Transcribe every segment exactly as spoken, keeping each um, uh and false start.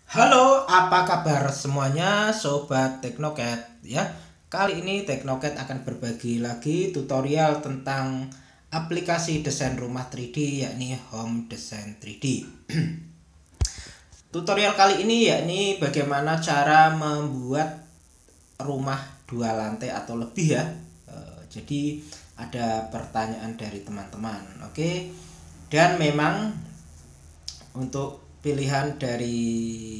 Halo, apa kabar semuanya Sobat Teknoket ya. Kali ini Teknoket akan berbagi lagi tutorial tentang aplikasi desain rumah tiga D yakni Home Design tiga D. Tutorial kali ini yakni bagaimana cara membuat rumah dua lantai atau lebih ya. E, jadi ada pertanyaan dari teman-teman. Oke. Dan memang untuk pilihan dari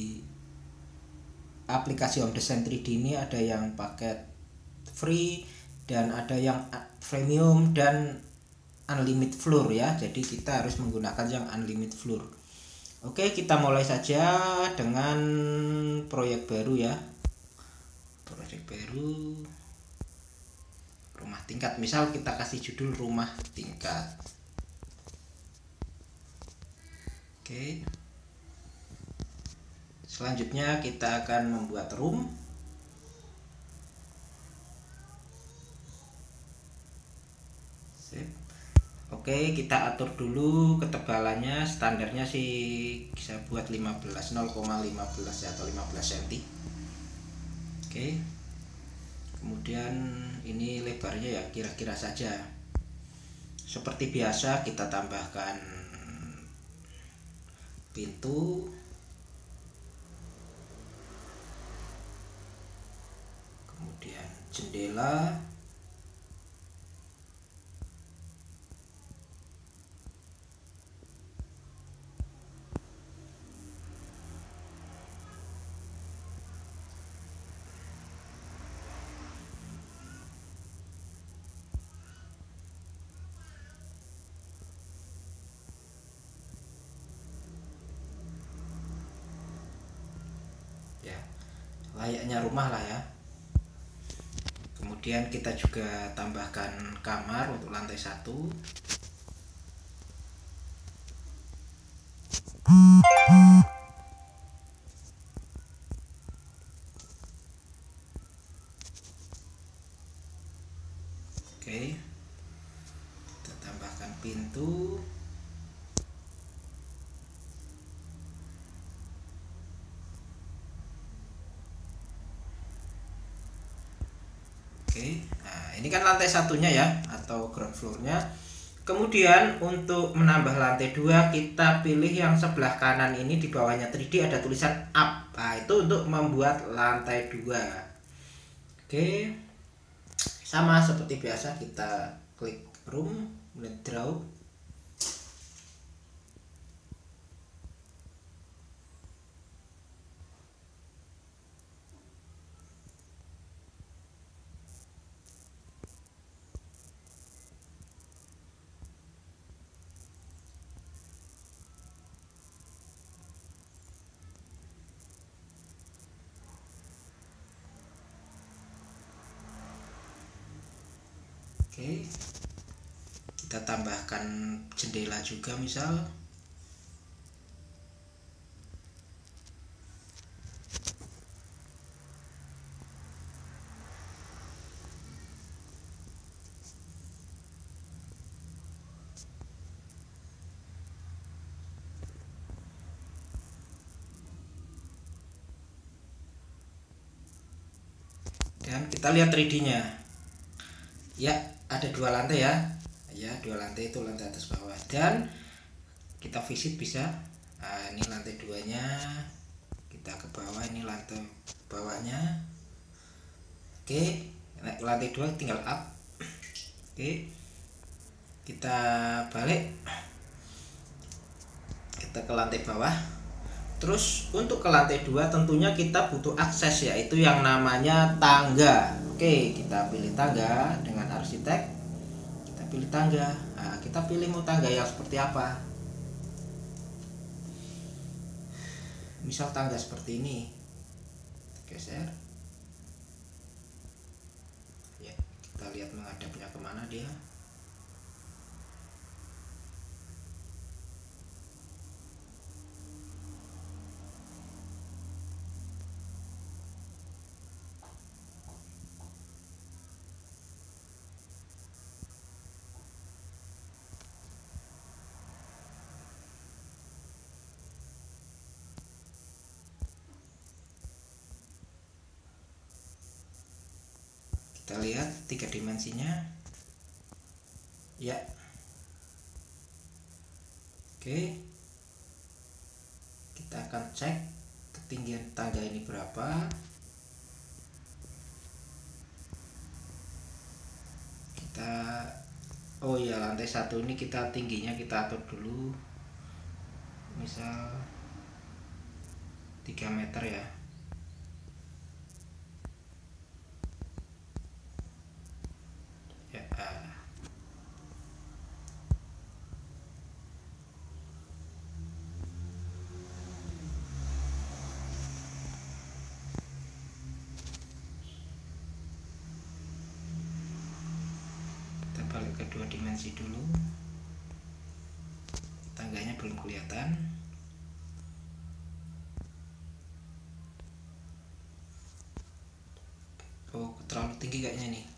aplikasi Home Design tiga D ini ada yang paket free dan ada yang premium dan unlimited floor ya. Jadi kita harus menggunakan yang unlimited floor. Oke, kita mulai saja dengan proyek baru ya. Proyek baru rumah tingkat. Misal kita kasih judul rumah tingkat. Oke. Selanjutnya kita akan membuat room. Sip. Oke, kita atur dulu ketebalannya. Standarnya sih bisa buat lima belas, nol koma lima belas atau lima belas sentimeter. Oke. Kemudian ini lebarnya ya kira-kira saja. Seperti biasa kita tambahkan pintu. Kemudian jendela. Ya, layaknya rumah lah ya. Kemudian kita juga tambahkan kamar untuk lantai satu. Oke, kita tambahkan pintu. Oke, nah ini kan lantai satunya ya atau ground floornya. Kemudian untuk menambah lantai dua kita pilih yang sebelah kanan ini, di bawahnya tiga D ada tulisan up. Nah itu untuk membuat lantai dua. Oke, sama seperti biasa kita klik room, kemudian draw. Oke, kita tambahkan jendela juga misal. Dan kita lihat tiga D-nya. Ya, ada dua lantai ya. Ya, dua lantai itu lantai atas bawah. Dan kita visit bisa. Nah, ini lantai duanya. Kita ke bawah, ini lantai bawahnya. Oke, naik lantai dua tinggal up. Oke. Kita balik. Kita ke lantai bawah. Terus untuk ke lantai dua tentunya kita butuh akses, yaitu yang namanya tangga. Oke, kita pilih tangga dengan arsitek. Kita pilih tangga. Nah, kita pilih mau tangga yang seperti apa. Misal tangga seperti ini. Geser. Ya, kita lihat menghadapnya kemana dia. Kita lihat tiga dimensinya ya. Oke, kita akan cek ketinggian tangga ini berapa. Kita oh ya, lantai satu ini kita tingginya kita atur dulu, misal tiga meter ya. Ya, ah. Kita balik ke dua dimensi dulu. Tangganya belum kelihatan. Oh, terlalu tinggi kayaknya nih.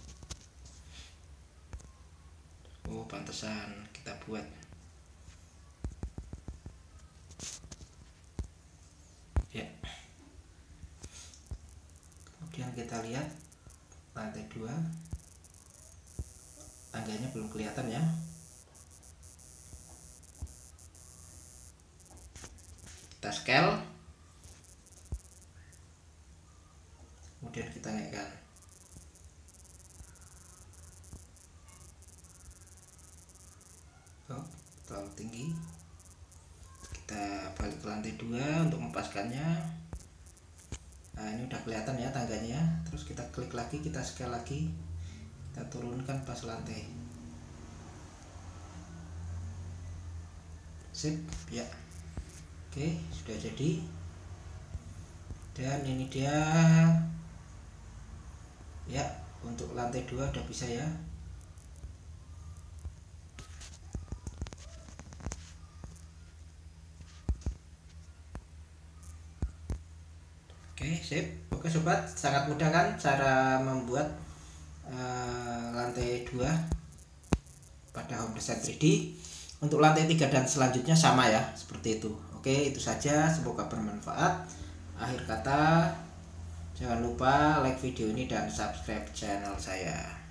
Oh, pantesan kita buat. Ya. Kemudian kita lihat lantai dua. Tangganya belum kelihatan ya. Kita scale. Kemudian kita naikkan. Oh, terlalu tinggi. Kita balik ke lantai dua untuk mempaskannya. Nah, ini udah kelihatan ya tangganya. Terus kita klik lagi, kita scale lagi, kita turunkan pas lantai. Sip ya. Oke, sudah jadi. Dan ini dia ya, untuk lantai dua udah bisa ya. Oke, sip. Oke sobat, sangat mudah kan cara membuat uh, lantai dua pada Home Design tiga D. Untuk lantai tiga dan selanjutnya sama ya, seperti itu. Oke, itu saja, semoga bermanfaat. Akhir kata, jangan lupa like video ini dan subscribe channel saya.